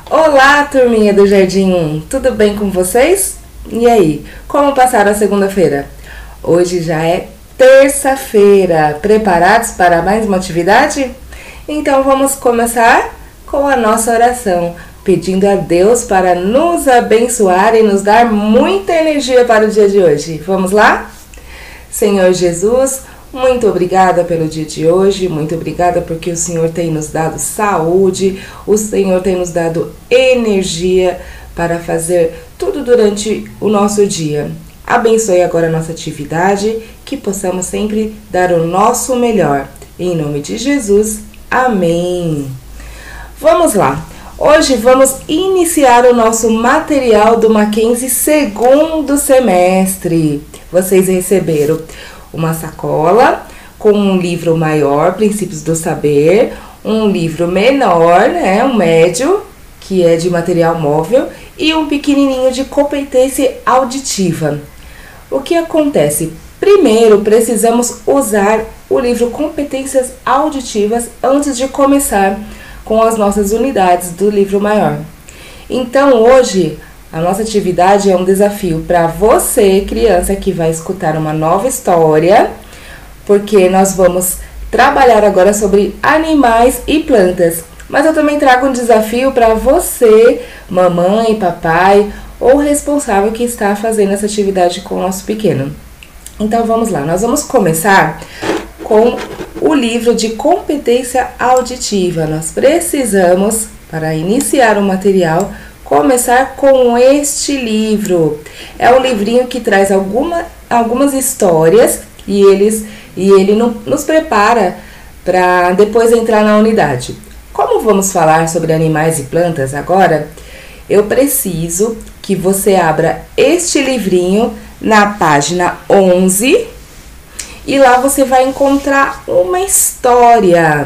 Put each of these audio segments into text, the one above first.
Olá, turminha do Jardim 1, tudo bem com vocês? E aí, como passaram a segunda-feira? Hoje já é terça-feira, preparados para mais uma atividade? Então vamos começar com a nossa oração, pedindo a Deus para nos abençoar e nos dar muita energia para o dia de hoje. Vamos lá? Senhor Jesus, muito obrigada pelo dia de hoje, muito obrigada porque o Senhor tem nos dado saúde, o Senhor tem nos dado energia para fazer tudo durante o nosso dia. Abençoe agora a nossa atividade, que possamos sempre dar o nosso melhor. Em nome de Jesus, amém. Vamos lá, hoje vamos iniciar o nosso material do Mackenzie segundo semestre. Vocês receberam uma sacola com um livro maior, Princípios do Saber, um livro menor, um médio, que é de material móvel, e um pequenininho de competência auditiva. O que acontece? Primeiro, precisamos usar o livro Competências Auditivas antes de começar com as nossas unidades do livro maior. Então, hoje, a nossa atividade é um desafio para você, criança, que vai escutar uma nova história, porque nós vamos trabalhar agora sobre animais e plantas. Mas eu também trago um desafio para você, mamãe, papai ou responsável que está fazendo essa atividade com o nosso pequeno. Então vamos lá, nós vamos começar com o livro de competência auditiva. Nós precisamos, para iniciar o material, começar com este livro. É um livrinho que traz algumas histórias e ele nos prepara para depois entrar na unidade. Como vamos falar sobre animais e plantas agora, eu preciso que você abra este livrinho na página 11 e lá você vai encontrar uma história.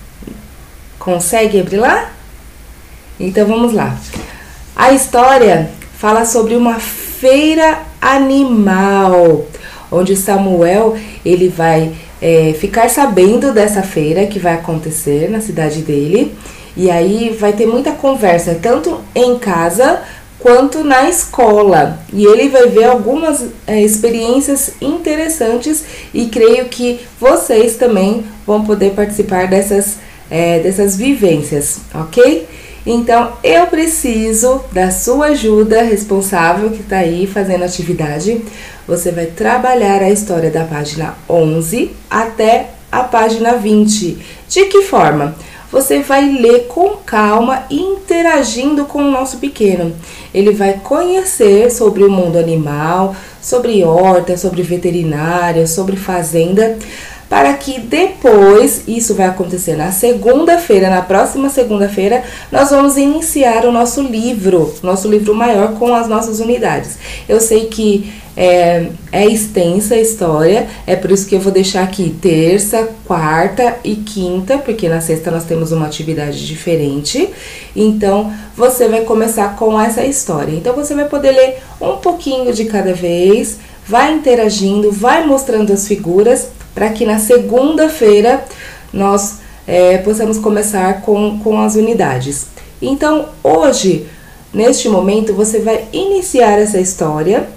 Consegue abrir lá? Então vamos lá. A história fala sobre uma feira animal, onde Samuel ele vai ficar sabendo dessa feira que vai acontecer na cidade dele. E aí vai ter muita conversa, tanto em casa quanto na escola. E ele vai ver algumas experiências interessantes e creio que vocês também vão poder participar dessas vivências, ok? Então, eu preciso da sua ajuda, responsável que está aí fazendo atividade. Você vai trabalhar a história da página 11 até a página 20. De que forma? Você vai ler com calma e interagindo com o nosso pequeno. Ele vai conhecer sobre o mundo animal, sobre horta, sobre veterinária, sobre fazenda, para que depois, isso vai acontecer na segunda-feira, na próxima segunda-feira, nós vamos iniciar o nosso livro maior com as nossas unidades. Eu sei que é extensa a história, é por isso que eu vou deixar aqui terça, quarta e quinta, porque na sexta nós temos uma atividade diferente. Então, você vai começar com essa história. Então, você vai poder ler um pouquinho de cada vez, vai interagindo, vai mostrando as figuras, para que na segunda-feira nós possamos começar com as unidades. Então, hoje, neste momento, você vai iniciar essa história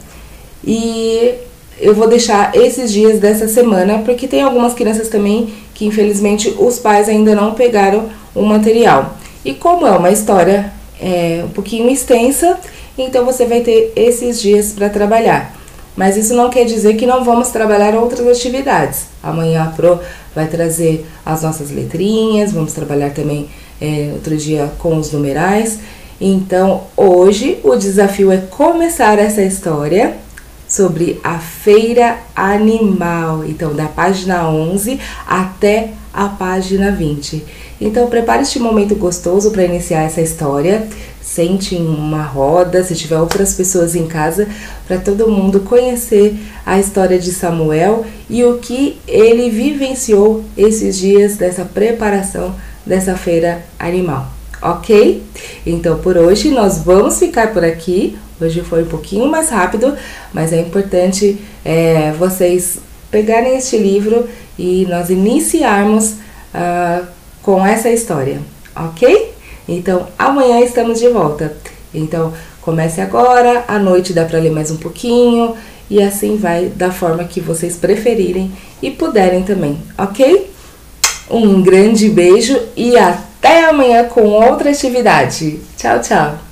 e eu vou deixar esses dias dessa semana, porque tem algumas crianças também que, infelizmente, os pais ainda não pegaram o material. E como é uma história um pouquinho extensa, então você vai ter esses dias para trabalhar. Mas isso não quer dizer que não vamos trabalhar outras atividades. Amanhã a Pro vai trazer as nossas letrinhas, vamos trabalhar também outro dia com os numerais. Então, hoje o desafio é começar essa história sobre a feira animal. Então, da página 11 até a página 20. Então, prepare este momento gostoso para iniciar essa história. Sente em uma roda, se tiver outras pessoas em casa, para todo mundo conhecer a história de Samuel e o que ele vivenciou esses dias dessa preparação dessa feira animal, ok? Então, por hoje, nós vamos ficar por aqui. Hoje foi um pouquinho mais rápido, mas é importante vocês pegarem este livro e nós iniciarmos com essa história, ok? Então, amanhã estamos de volta. Então, comece agora, à noite dá para ler mais um pouquinho, e assim vai da forma que vocês preferirem e puderem também, ok? Um grande beijo e até amanhã com outra atividade. Tchau, tchau!